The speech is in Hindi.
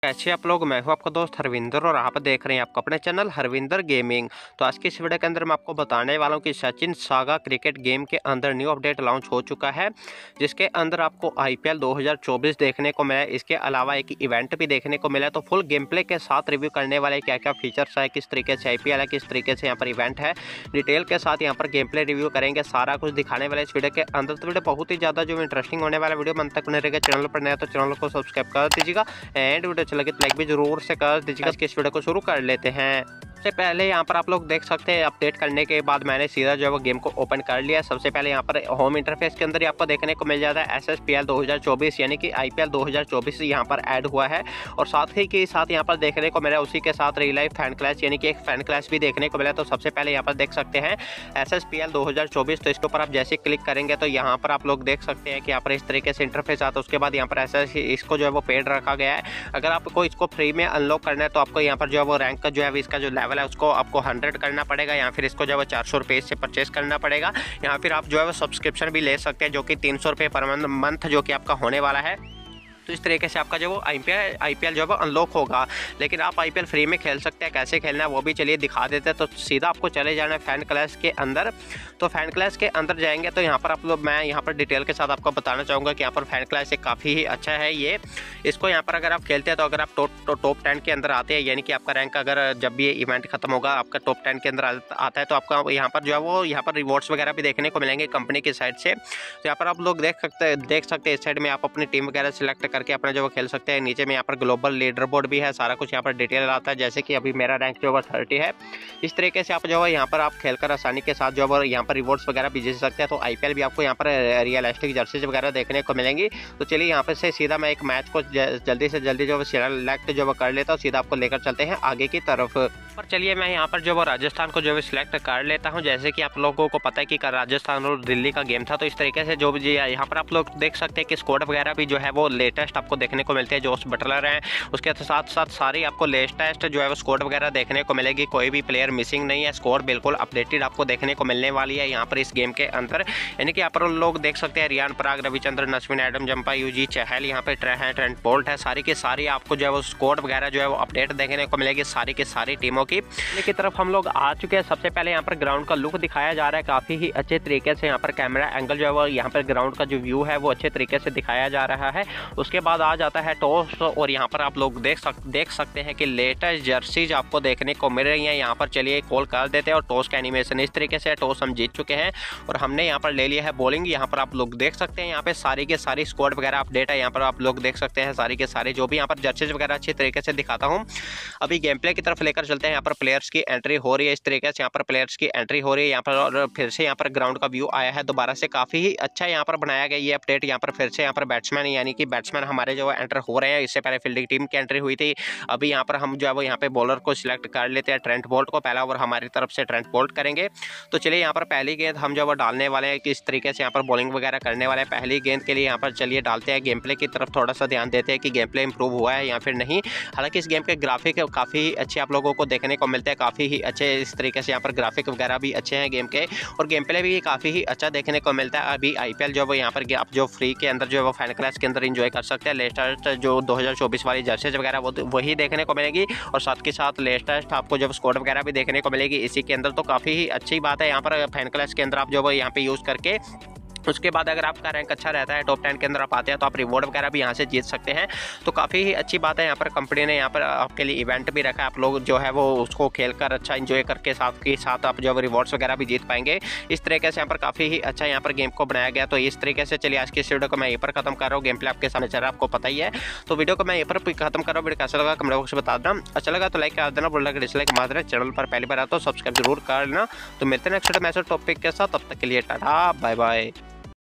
कैसे आप लोग। मैं हूं आपका दोस्त हरविंदर और आप देख रहे हैं आपका अपने चैनल हरविंदर गेमिंग। तो आज की इस वीडियो के अंदर मैं आपको बताने वाला हूं कि सचिन सागा क्रिकेट गेम के अंदर न्यू अपडेट लॉन्च हो चुका है, जिसके अंदर आपको आईपीएल 2024 देखने को मिला है। इसके अलावा एक इवेंट भी देखने को मिला है। तो फुल गेम प्ले के साथ रिव्यू करने वाले क्या क्या फीचर्स है, किस तरीके से आईपीएल है, किस तरीके से यहाँ पर इवेंट है, डिटेल के साथ यहाँ पर गेम प्ले रिव्यू करेंगे, सारा कुछ दिखाने वाले इस वीडियो के अंदर। तो वीडियो बहुत ही ज़्यादा जो इंटरेस्टिंग होने वाला वीडियो मन तक बने रहेगा। चैनल पर नया तो चैनल को सब्सक्राइब कर दीजिएगा एंड वीडियो अच्छा लगे तो लाइक भी जरूर से कर दीजिएगा। इस वीडियो को शुरू कर लेते हैं। सबसे पहले यहाँ पर आप लोग देख सकते हैं अपडेट करने के बाद मैंने सीधा जो है वो गेम को ओपन कर लिया। सबसे पहले यहाँ पर होम इंटरफेस के अंदर ही आपको देखने को मिल जाता है SSPL 2024 यानी कि आईपीएल 2024 यहाँ पर ऐड हुआ है। और साथ ही के साथ यहाँ पर देखने को मिला उसी के साथ रियल लाइफ फैन क्लैश यानी कि एक फैन क्लैश भी देखने को मिला। तो सबसे पहले यहाँ पर देख सकते हैं SSPL 2024। तो इसके ऊपर आप जैसे क्लिक करेंगे तो यहाँ पर आप लोग देख सकते हैं कि यहाँ पर इस तरीके से इंटरफेस आता है। उसके बाद यहाँ पर ऐसा इसको जो है वो पेड रखा गया है। अगर आपको इसको फ्री में अनलॉक करना है तो आपको यहाँ पर जो है वो रैंक का जो है इसका जो लेवल है उसको आपको 100 करना पड़ेगा, या फिर इसको जो है 400 रुपये से परचेस करना पड़ेगा। यहाँ फिर आप जो है वो सब्सक्रिप्शन भी ले सकते हैं जो कि 300 रुपये पर मंथ जो कि आपका होने वाला है। तो इस तरीके से आपका जो वो आईपीएल जो है वो अनलॉक होगा। लेकिन आप आईपीएल फ्री में खेल सकते हैं, कैसे खेलना है वो भी चलिए दिखा देते हैं। तो सीधा आपको चले जाना है फैन क्लैश के अंदर। तो फैन क्लैश के अंदर जाएंगे तो यहाँ पर आप लोग मैं यहाँ पर डिटेल के साथ आपको बताना चाहूँगा कि यहाँ पर फैन क्लैश एक काफ़ी ही अच्छा है ये। इसको यहाँ पर अगर आप खेलते हैं तो अगर आप टॉप 10 के अंदर आते हैं, यानी कि आपका रैंक अगर जब भी ये इवेंट खत्म होगा आपका टॉप 10 के अंदर आता है तो आपका यहाँ पर जो है वो यहाँ पर रिवॉर्ड्स वगैरह भी देखने को मिलेंगे कंपनी की साइड से। तो यहाँ पर आप लोग देख सकते हैं इस साइड में आप अपनी टीम वगैरह सेलेक्ट करके अपना जो खेल सकते हैं। नीचे में यहाँ पर ग्लोबल लीडर बोर्ड भी है, सारा कुछ यहाँ पर डिटेल आता है। जैसे कि अभी मेरा रैंक जो है 30 है। इस तरीके से आप जो है यहाँ पर आप खेलकर आसानी के साथ जो है यहाँ पर रिवॉर्ड्स वगैरह भी जीत सकते हैं। तो आईपीएल भी आपको यहाँ पर रियलिस्टिक जर्सीज वगैरह देखने को मिलेंगी। तो चलिए यहाँ पर से सीधा मैं एक मैच को जल्दी से जल्दी जो है सिलेक्ट जो कर लेता हूँ। सीधा आपको लेकर चलते हैं आगे की तरफ। पर चलिए मैं यहाँ पर जो है राजस्थान को जो है सिलेक्ट कर लेता हूँ। जैसे कि आप लोगों को पता है कि राजस्थान और दिल्ली का गेम था। तो इस तरीके से जो भी यहाँ पर आप लोग देख सकते हैं कि स्क्वाड वगैरह भी जो है वो लेटेस्ट आपको देखने को मिलते हैं। जोस बटलर हैं, उसके साथ साथ सारी आपको लेटेस्ट जो है वो स्क्वाड वगैरह देखने को मिलेगी। कोई भी प्लेयर मिसिंग नहीं है, स्कोर बिल्कुल अपडेटेड आपको देखने को मिलने वाली है यहाँ पर इस गेम के अंदर। यानी कि यहाँ पर लोग देख सकते हैं रियान पराग, रविचंद्रन अश्विन, एडम जंपा, यूजी चहल, यहाँ पे ट्रेंट बोल्ट है। सारी की सारी आपको जो है वो स्क्वाड वगैरह जो है वो अपडेट देखने को मिलेगी सारी की सारी टीमों की तरफ हम लोग आ चुके हैं। सबसे पहले यहाँ पर ग्राउंड का लुक दिखाया जा रहा है काफ़ी ही अच्छे तरीके से। यहाँ पर कैमरा एंगल जो है वो यहाँ पर ग्राउंड का जो व्यू है वो अच्छे तरीके से दिखाया जा रहा है। उसके बाद आ जाता है टॉस, और यहाँ पर आप लोग देख सकते हैं कि लेटेस्ट जर्सीज आपको देखने को मिल रही हैं। यहाँ पर चलिए कॉल कर देते हैं और टॉस का एनिमेशन इस तरीके से। टॉस हम जीत चुके हैं और हमने यहाँ पर ले लिया है बॉलिंग। यहाँ पर आप लोग देख सकते हैं यहाँ पे सारी के सारी स्क्वाड वगैरह अपडेट है। यहाँ पर आप लोग देख सकते हैं सारी के सारे जो भी यहाँ पर जर्सीज वगैरह अच्छी तरीके से दिखाता हूँ। अभी गेम प्ले की तरफ लेकर चलते हैं। यहाँ पर प्लेयर्स की एंट्री हो रही है इस तरीके से। यहाँ पर प्लेयर्स की एंट्री हो रही है यहाँ पर, और फिर से यहाँ पर ग्राउंड का व्यू आया है दोबारा से। काफ़ी ही अच्छा यहाँ पर बनाया गया ये अपडेट। यहाँ पर फिर से यहाँ पर बैट्समैन यानी कि बैट्समैन हमारे जो है एंटर हो रहे हैं। इससे पहले फील्डिंग टीम की एंट्री हुई थी। अभी यहाँ पर हम जो है वो यहाँ पे बॉलर को सिलेक्ट कर लेते हैं। ट्रेंट बोल्ट को पहला ओवर हमारी तरफ से ट्रेंट बोल्ट करेंगे। तो चलिए यहाँ पर पहली गेंद हम जो है डालने वाले हैं, किस तरीके से यहाँ पर बॉलिंग वगैरह करने वाले हैं। पहली गेंद के लिए यहाँ पर चलिए डालते हैं। गेम प्ले की तरफ थोड़ा सा ध्यान देते हैं कि गेम प्ले इंप्रूव हुआ है या फिर नहीं। हालांकि इस गेम के ग्राफिक काफ़ी अच्छे आप लोगों को देखने को मिलते हैं, काफ़ी ही अच्छे इस तरीके से। यहाँ पर ग्राफिक वगैरह भी अच्छे हैं गेम के, और गेम प्ले भी काफ़ी ही अच्छा देखने को मिलता है। अभी आईपीएल जो है यहाँ पर आप जो फ्री के अंदर जो है वो फैन क्लैश के अंदर एंजॉय कर सकते हैं। लेटेस्ट जो 2024 वाली जर्सीज वगैरह वही देखने को मिलेगी, और साथ के साथ लेटेस्ट आपको जब स्क्वाड वगैरह भी देखने को मिलेगी इसी के अंदर। तो काफ़ी ही अच्छी बात है यहाँ पर फैन क्लैश के अंदर आप जो यहाँ पे यूज़ करके। उसके बाद अगर आपका रैंक अच्छा रहता है, टॉप 10 के अंदर आप आते हैं, तो आप रिवॉर्ड वगैरह भी यहाँ से जीत सकते हैं। तो काफ़ी ही अच्छी बात है। यहाँ पर कंपनी ने यहाँ पर आपके लिए इवेंट भी रखा है। आप लोग जो है वो उसको खेलकर अच्छा एंजॉय करके साथ के साथ आप जो है रिवॉर्ड्स वगैरह भी जीत पाएंगे। इस तरीके से यहाँ पर काफ़ी ही अच्छा यहाँ पर गेम को बनाया गया। तो इस तरीके से चलिए आज की इस वीडियो को मैं यहीं पर खत्म कर रहा हूँ। गेम प्ले आपके सामने चल रहा है, आपको पता ही है। तो वीडियो को मैं यहीं पर खत्म कर रहा हूँ। वीडियो कैसा लगा कमेंट बॉक्स में बता देना। अच्छा लगा तो लाइक कर देना, बोल लगा डिसलाइक मार देना। चैनल पर पहली बार आता तो सब्सक्राइब जरूर कर लेना। तो मिलते हैं नेक्स्ट मैच टॉपिक के साथ, तब तक के लिए टाटा बाय बाय।